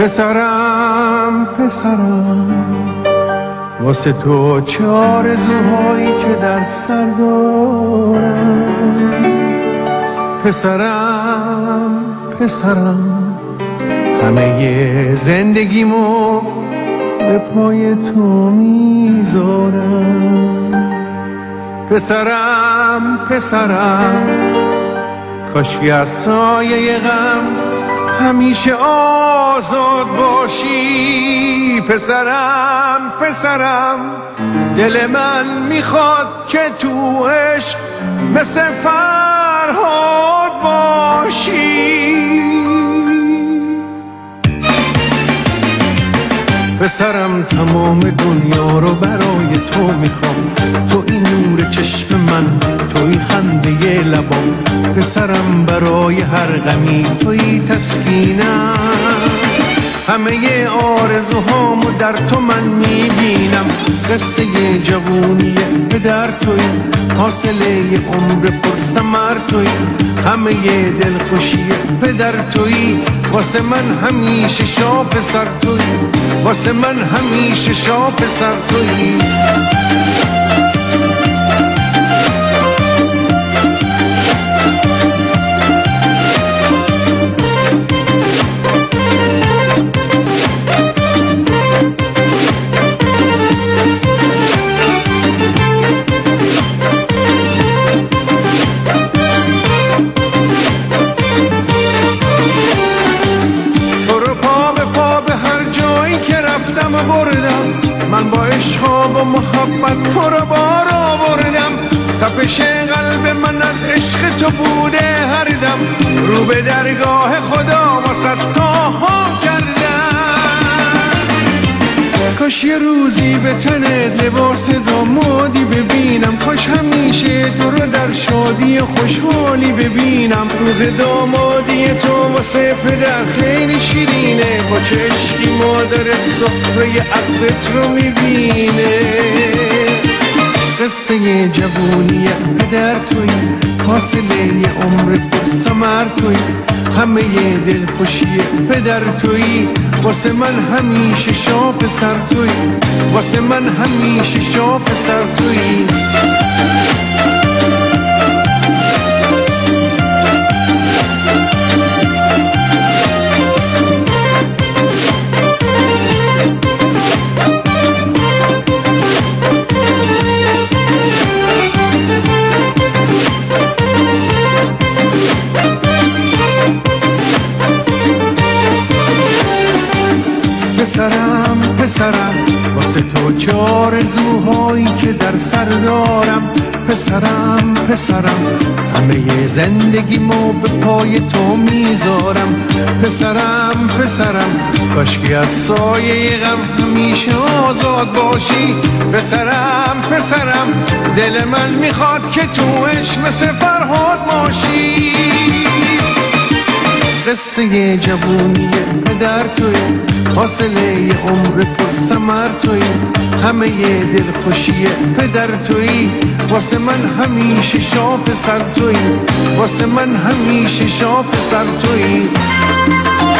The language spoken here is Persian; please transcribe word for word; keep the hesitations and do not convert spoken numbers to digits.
پسرم پسرم واسه تو چه آرزوهایی که در سر دارم. پسرم پسرم همه زندگیمو به پای تو میذارم. پسرم پسرم کاشکی از سایه غم همیشه آزاد باشی. پسرم پسرم دل من میخواد که تو عشق مثل فرهاد باشی. پسرم تمام دنیا رو برای تو میخوام، تو این نور چشم من، توی خنده لبام. پسرم برای هر غمی توی تسکینم، همه آرزوهامو در تو من میبینم. قصه جوونی پدر توی، حاصله عمر پرثمر توی، همه دلخوشی پدر توی. واسه من همیشه شاه پسر توی، واسه من همیشه شاه پسر توی. بردم من با عشق و محبت تو رو بار آوردم. تپش قلب من از عشق تو بوده هر دم، رو به درگاه خدا واسه ها کردم. کاش یه روزی به تنت لباس دامادی ببینم، کاش همیشه تو رو در شادی خوشحالی ببینم. روز دامادی تو واسه پدر خیلی شیرینه، با چه عشقی مادرت سفره عقلت رو میبینه. قصه جوونی پدر توی، حاصله عمر پرثمر توی، همه دلخوشی پدر توی. واسه من همیشه شاه پسر توی، واسه من همیشه شاه پسر توی. پسرم پسرم واسه تو چه آرزوهایی که در سر دارم. پسرم پسرم همه زندگیمو به پای تو میذارم. پسرم پسرم کاشکی از سایه غم همیشه آزاد باشی. پسرم پسرم دل من میخواد که تو عشق مثل فرهاد باشی. قصه جوونی پدر توی، حاصله عمر پرثمر توی، همه دلخوشی پدر توی. واسه من همیشه شاه پسر توی، واسه من همیشه شاه پسر توی.